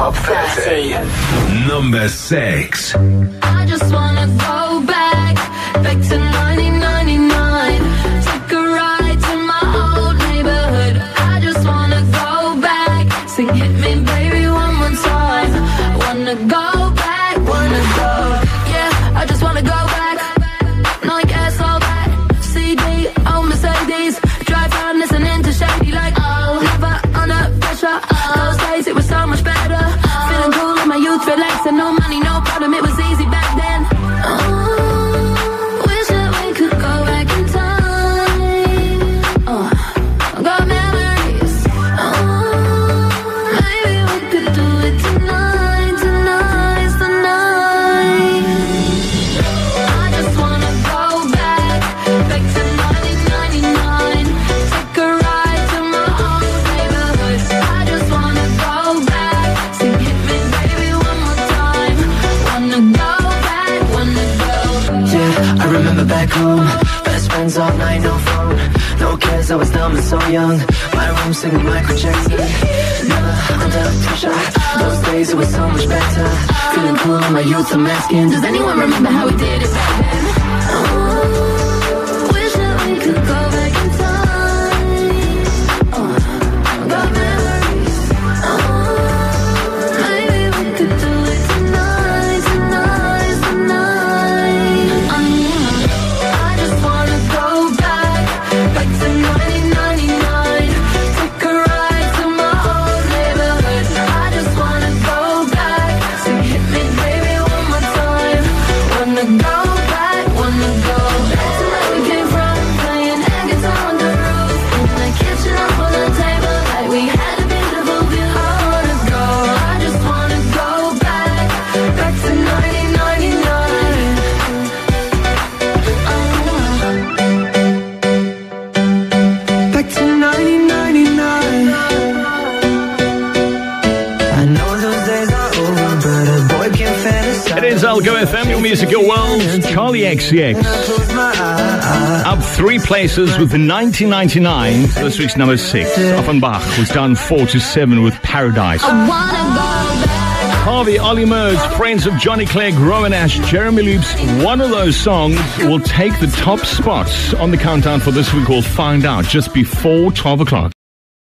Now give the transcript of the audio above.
Top 30. Number 6. I just wanna go back to 1999. Take a ride to my old neighborhood. I just wanna go back. Sing hit me baby one more time. Wanna go back, wanna go. Yeah, I just wanna go back. No gas, all that. CD, old Mercedes. Drive around listening to Shady like, oh, never under pressure. Those days it was so much better. Feeling cool in my youth, relaxing, no money, no problem. It was easy back then. Wish that we could go back in time. Got memories. Maybe we could do it tonight, tonight, tonight. I just wanna go back to 1999. Take a ride to my old neighborhood. I just wanna go back. Sing hit me baby one more time. Wanna go back, wanna go. Yeah, I remember back home. Best friends all night, no phone. No cares, I was dumb and so young. My room singing Michael Jackson. Never under pressure. Those days it was so much better. Feeling cool in my youth, I'm asking, does anyone remember how we did it back then? Wish that we could go back in time. Got memories. Maybe we could do it tonight, tonight, tonight. I just wanna go back to 1999. Take a ride to my old neighborhood. I just wanna go back. Sing hit me baby one more time. Wanna go back, wanna go back to where we came from. Playing air guitar on the roof, in the kitchen up on the table, like we had a beautiful view. I wanna go, I just wanna go back to 1999. Back to 1999. I know those days are over, but a boy can fantasize. It is Algo FM, your musical world. Charlie XCX. Up 3 places with the 1999. This week's number 6. Offenbach was down 4 to 7 with Paradise. I wanna go back. Harvey, Ollie Murs, Friends of Johnny Clegg, Rowan Ash, Jeremy Loops. One of those songs will take the top spots on the countdown for this week. We'll find out just before 12 o'clock.